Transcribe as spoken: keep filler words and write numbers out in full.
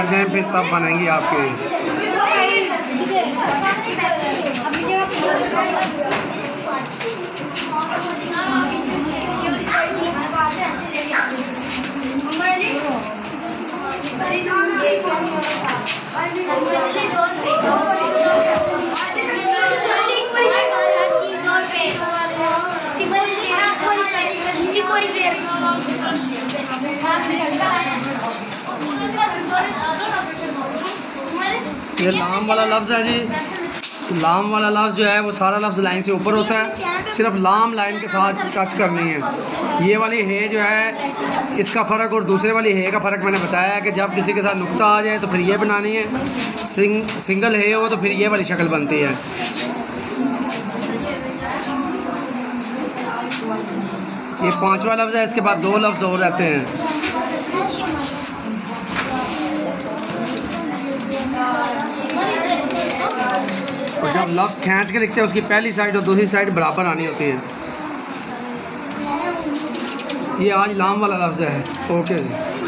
जाएं फिर तब बनेंगी आपके। ये लाम वाला लफ्ज़ है जी। लाम वाला लफ्ज़ जो है वो सारा लफ्ज़ लाइन से ऊपर होता है, सिर्फ लाम लाइन के साथ टच करनी है। ये वाली है जो है इसका फ़र्क और दूसरे वाली है का फ़र्क मैंने बताया है कि जब किसी के साथ नुक्ता आ जाए तो फिर ये बनानी है, सिंग सिंगल है हो तो फिर ये वाली शक्ल बनती है। ये पांचवा लफ्ज़ है, इसके बाद दो लफ्ज़ और रहते हैं। और जब लफ्ज़ खींच के लिखते हैं उसकी पहली साइड और दूसरी साइड बराबर आनी होती है। ये आज लाम वाला लफ्ज़ है। ओके जी।